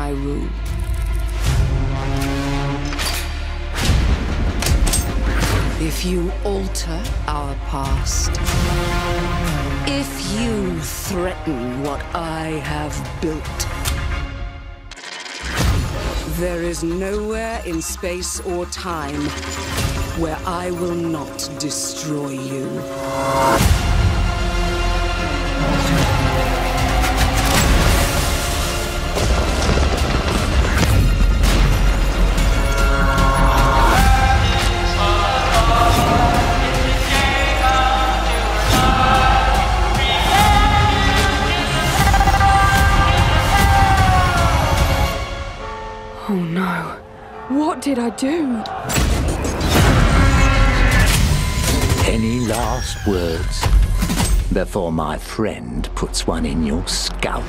I rule. If you alter our past, if you threaten what I have built, there is nowhere in space or time where I will not destroy you. Oh no. What did I do? Any last words before my friend puts one in your scalp?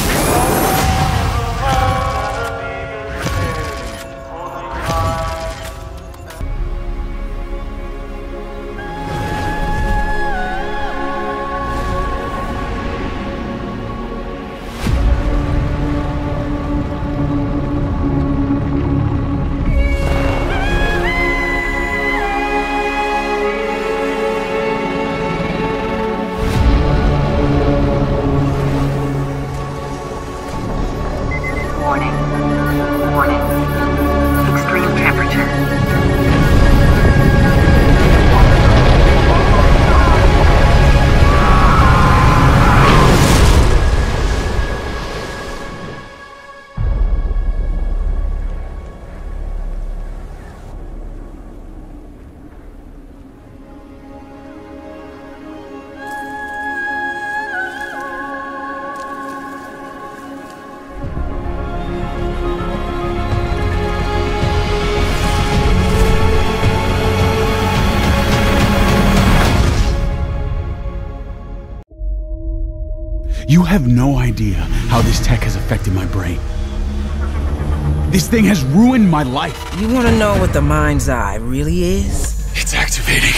Warning. Extreme temperature. You have no idea how this tech has affected my brain. This thing has ruined my life. You want to know what the mind's eye really is? It's activating.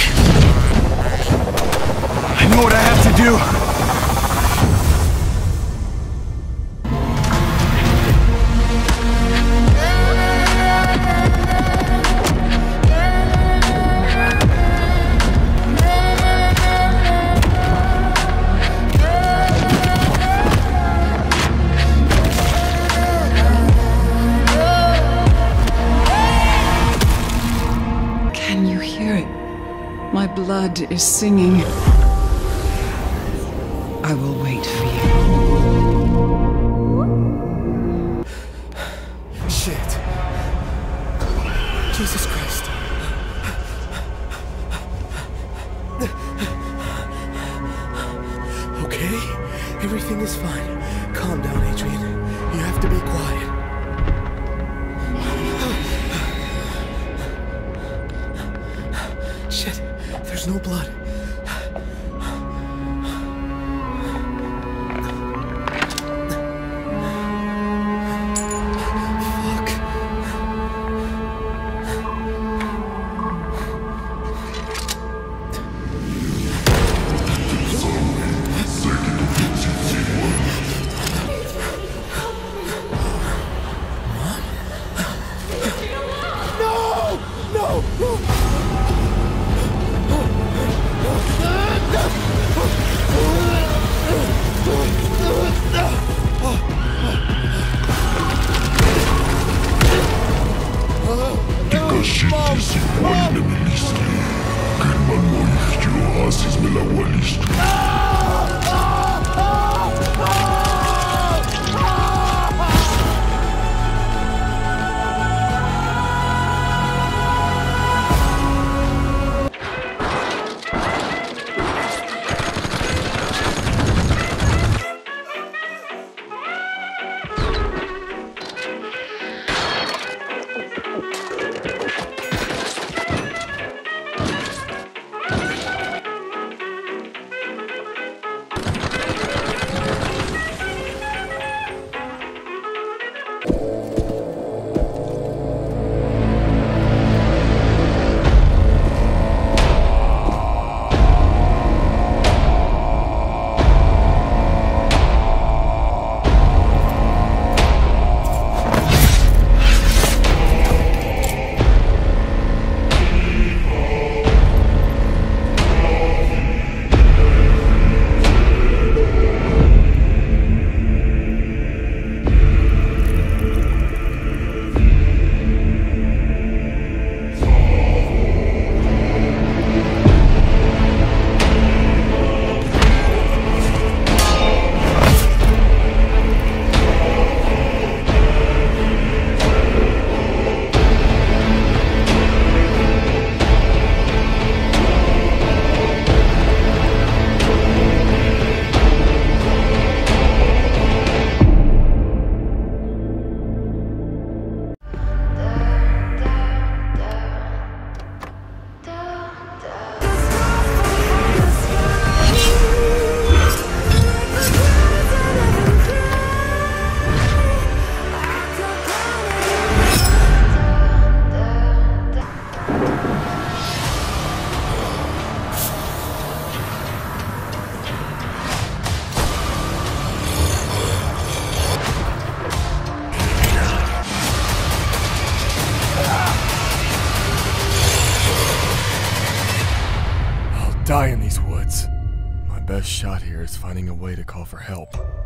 I know what I have to do. Can you hear it? My blood is singing. I will wait for you. Shit. Jesus Christ. Okay? Everything is fine. Calm down, Adrian. You have to be quiet. Shit, there's no blood. Fuck. No! Кажіть сигнальними лісти. Керман моїх йогас із мелавалісту. die in these woods. My best shot here is finding a way to call for help.